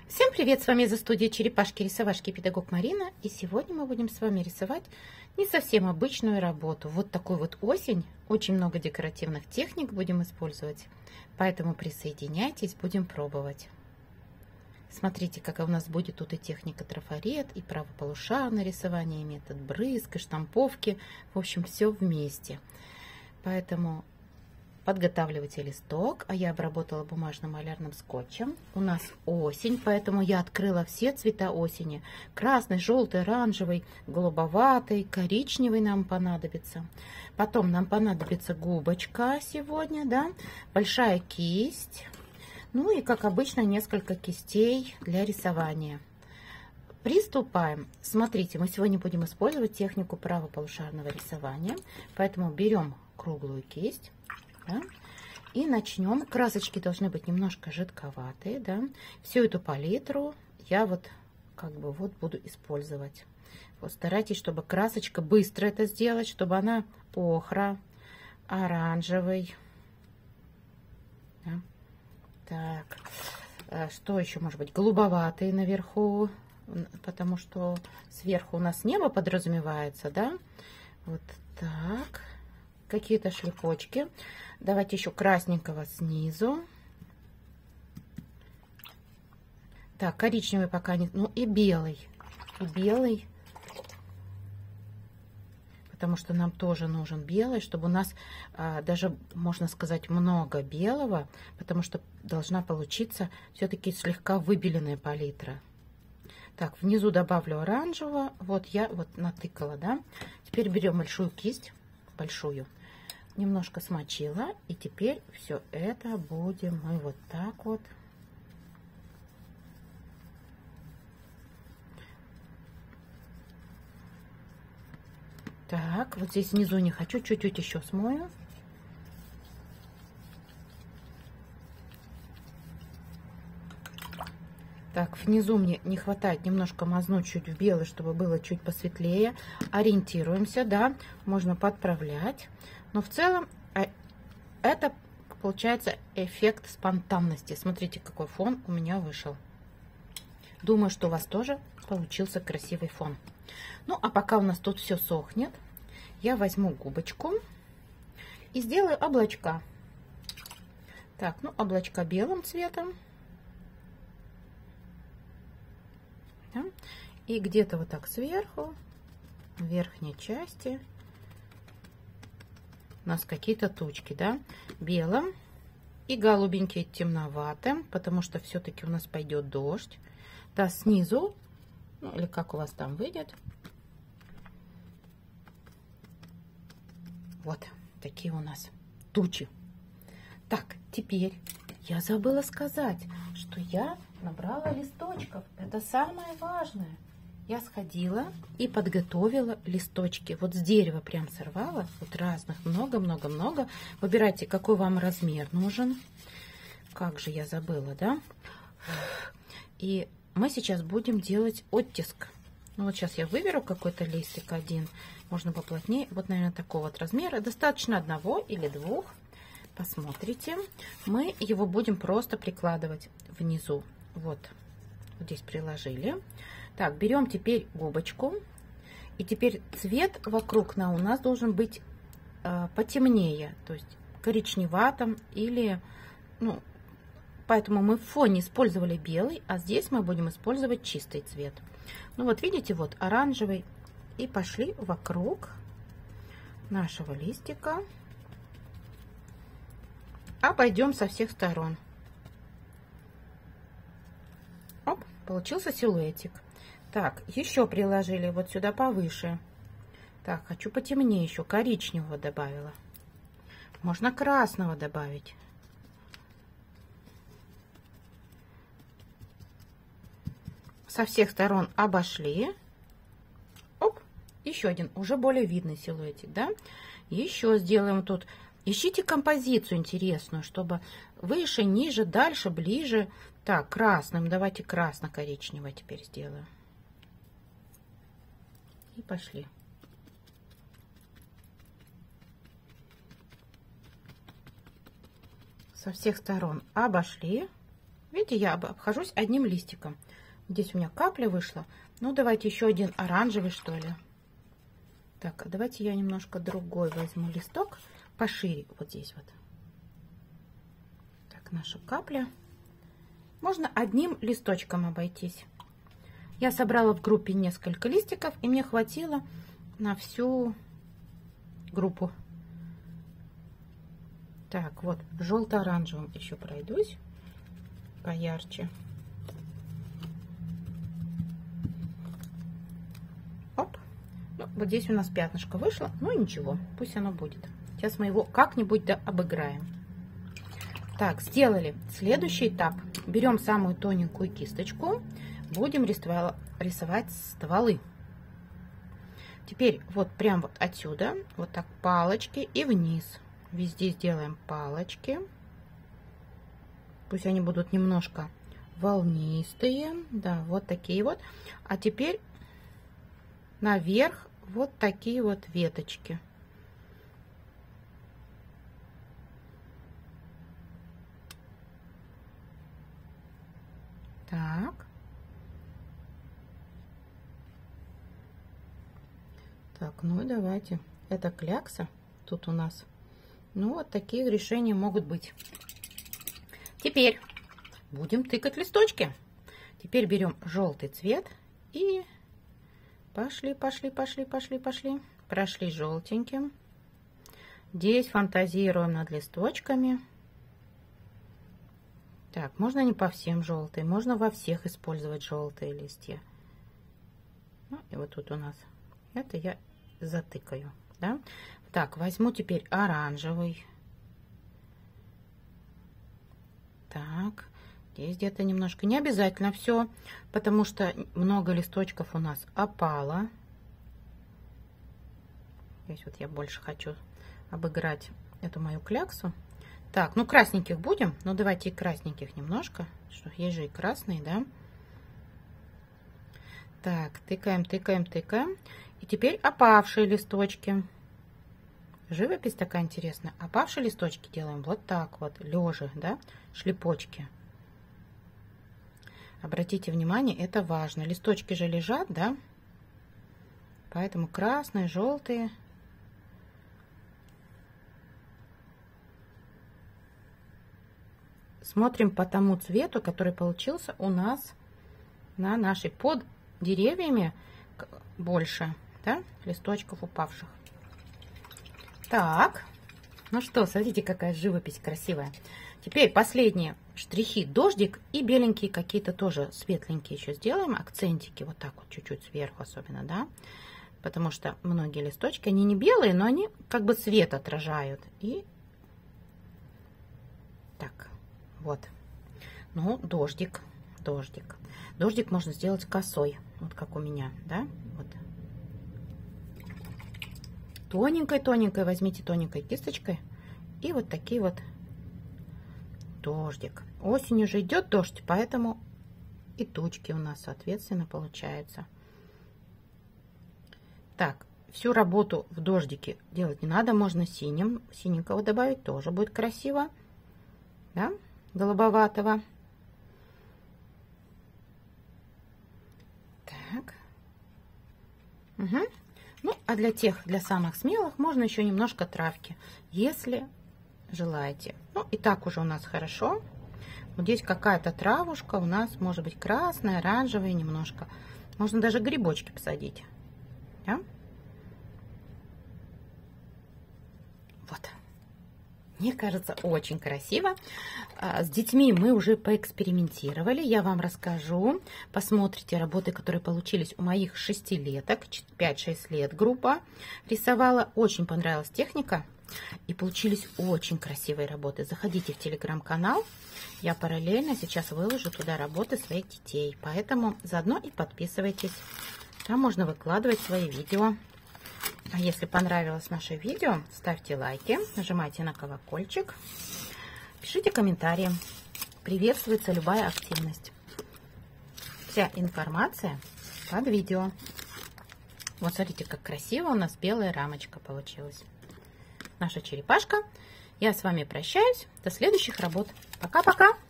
Всем привет! С вами из студии Черепашки-рисовашки педагог Марина. И сегодня мы будем с вами рисовать не совсем обычную работу. Вот такую вот осень. Очень много декоративных техник будем использовать. Поэтому присоединяйтесь, будем пробовать. Смотрите, какая у нас будет тут и техника трафарет, и правополушарное рисование, и метод брызг, и штамповки. В общем, все вместе. Поэтому подготавливайте листок, а я обработала бумажным малярным скотчем. У нас осень, поэтому я открыла все цвета осени. Красный, желтый, оранжевый, голубоватый, коричневый нам понадобится. Потом нам понадобится губочка сегодня, да, большая кисть. Ну и, как обычно, несколько кистей для рисования. Приступаем. Смотрите, мы сегодня будем использовать технику правополушарного рисования, поэтому берем круглую кисть. Да? И начнем. Красочки должны быть немножко жидковатые, да. Всю эту палитру я вот буду использовать. Вот старайтесь, чтобы красочка быстро это сделать, чтобы она охра, оранжевый. Да. Так, что еще может быть? Голубоватый наверху, потому что сверху у нас небо подразумевается, да. Вот так. Какие-то шлепочки. Давайте еще красненького снизу. Так, коричневый пока не... Ну и белый. И белый. Потому что нам тоже нужен белый, чтобы у нас даже, можно сказать, много белого. Потому что должна получиться все-таки слегка выбеленная палитра. Так, внизу добавлю оранжевого. Вот я вот натыкала, да. Теперь берем большую кисть. Большую. Немножко смочила, и теперь все это будем мы вот так вот так, вот здесь внизу не хочу, чуть-чуть еще смою. Так, внизу мне не хватает немножко мазнуть чуть в белый, чтобы было чуть посветлее. Ориентируемся, да, можно подправлять. Но в целом это получается эффект спонтанности. Смотрите, какой фон у меня вышел. Думаю, что у вас тоже получился красивый фон. Ну, а пока у нас тут все сохнет, я возьму губочку и сделаю облачка. Так, ну, облачка белым цветом. Да? И где-то вот так сверху, в верхней части, у нас какие-то тучки, да, белым и голубенькие темноватым, потому что все-таки у нас пойдет дождь. Да, снизу, ну, или как у вас там выйдет. Вот такие у нас тучи. Так, теперь я забыла сказать, что я набрала листочков. Это самое важное. Я сходила и подготовила листочки. Вот с дерева прям сорвала. Вот разных, много-много-много. Выбирайте, какой вам размер нужен. Как же я забыла, да? И мы сейчас будем делать оттиск. Ну вот сейчас я выберу какой-то листик один. Можно поплотнее. Вот, наверное, такого вот размера. Достаточно одного или двух. Посмотрите. Мы его будем просто прикладывать внизу. Вот здесь приложили. Так, берем теперь губочку. И теперь цвет вокруг у нас должен быть потемнее. То есть коричневатым или... Ну, поэтому мы в фоне использовали белый, а здесь мы будем использовать чистый цвет. Ну вот видите, вот оранжевый. И пошли вокруг нашего листика. Обойдем со всех сторон. Оп, получился силуэтик. Так, еще приложили вот сюда повыше. Так, хочу потемнее еще, коричневого добавила. Можно красного добавить. Со всех сторон обошли. Оп, еще один, уже более видный силуэтик, да? Еще сделаем тут. Ищите композицию интересную, чтобы выше, ниже, дальше, ближе. Так, красным, давайте красно-коричневое теперь сделаю. И пошли. Со всех сторон обошли. Видите, я обхожусь одним листиком. Здесь у меня капля вышла. Ну, давайте еще один оранжевый, что ли. Так, а давайте я немножко другой возьму листок, пошире, вот здесь вот. Так, наша капля. Можно одним листочком обойтись. Я собрала в группе несколько листиков, и мне хватило на всю группу. Так, вот, желто-оранжевым еще пройдусь, поярче. Оп. Ну, вот здесь у нас пятнышко вышло, ну ничего, пусть оно будет. Сейчас мы его как-нибудь да обыграем. Так, сделали. Следующий этап. Берем самую тоненькую кисточку, будем рисовать стволы. Теперь вот прям вот отсюда, вот так палочки и вниз. Везде сделаем палочки. Пусть они будут немножко волнистые. Да, вот такие вот. А теперь наверх вот такие вот веточки. Так. Так, ну и давайте. Это клякса. Тут у нас. Ну, вот такие решения могут быть. Теперь будем тыкать листочки. Теперь берем желтый цвет и пошли. Прошли желтеньким. Здесь фантазируем над листочками. Так, можно не по всем желтые, можно во всех использовать желтые листья. Ну, и вот тут у нас это я затыкаю, да? Так, возьму теперь оранжевый. Так, здесь где-то немножко, не обязательно все, потому что много листочков у нас опало. Здесь вот я больше хочу обыграть эту мою кляксу. Так, ну красненьких будем, но давайте и красненьких немножко, что есть же и красные, да? Так, тыкаем. И теперь опавшие листочки. Живопись такая интересная. Опавшие листочки делаем вот так вот, лежа, да, шлепочки. Обратите внимание, это важно. Листочки же лежат, да? Поэтому красные, желтые. Смотрим по тому цвету, который получился у нас на нашей под деревьями больше, да, листочков упавших. Так, ну что, смотрите, какая живопись красивая. Теперь последние штрихи, дождик и беленькие какие-то тоже светленькие еще сделаем, акцентики, вот так вот чуть-чуть сверху особенно, да, потому что многие листочки, они не белые, но они как бы свет отражают. И так, вот, ну, дождик. Дождик можно сделать косой, вот как у меня, да, вот. Тоненькой возьмите тоненькой кисточкой и вот такие вот дождик. Осенью же идет дождь, поэтому и тучки у нас соответственно получаются. Так, всю работу в дождике делать не надо, можно синенького добавить, тоже будет красиво, да, голубоватого. Так. Угу. Ну, а для самых смелых можно еще немножко травки, если желаете. Ну, и так уже у нас хорошо. Вот здесь какая-то травушка у нас может быть красная, оранжевая немножко. Можно даже грибочки посадить. Да? Вот. Мне кажется, очень красиво. С детьми мы уже поэкспериментировали. Я вам расскажу. Посмотрите работы, которые получились у моих 6-леток. 5-6 лет группа рисовала. Очень понравилась техника. И получились очень красивые работы. Заходите в телеграм-канал. Я параллельно сейчас выложу туда работы своих детей. Поэтому заодно и подписывайтесь. Там можно выкладывать свои видео. А если понравилось наше видео, ставьте лайки, нажимайте на колокольчик, пишите комментарии. Приветствуется любая активность. Вся информация под видео. Вот смотрите, как красиво у нас белая рамочка получилась. Наша черепашка. Я с вами прощаюсь. До следующих работ. Пока-пока.